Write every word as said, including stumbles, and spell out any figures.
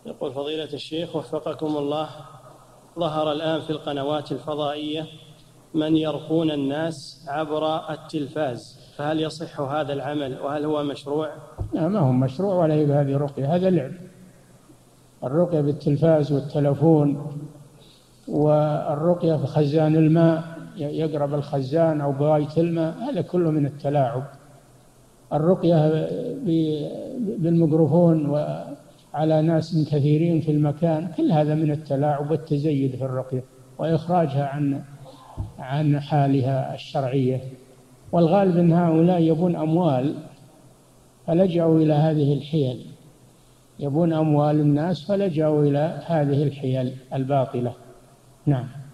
يقول فضيلة الشيخ وفقكم الله، ظهر الآن في القنوات الفضائية من يرقون الناس عبر التلفاز، فهل يصح هذا العمل وهل هو مشروع؟ لا، ما هو مشروع ولا هي هذه رقية، هذا لعب. الرقية بالتلفاز والتلفون، والرقية في خزان الماء، يقرب الخزان أو بواية الماء، هذا كله من التلاعب. الرقية بالميكروفون وعلى ناس كثيرين في المكان، كل هذا من التلاعب والتزيد في الرقية وإخراجها عن عن حالها الشرعية. والغالب أن هؤلاء يبون أموال فلجأوا إلى هذه الحيل، يبون أموال الناس فلجأوا إلى هذه الحيل الباطلة. نعم.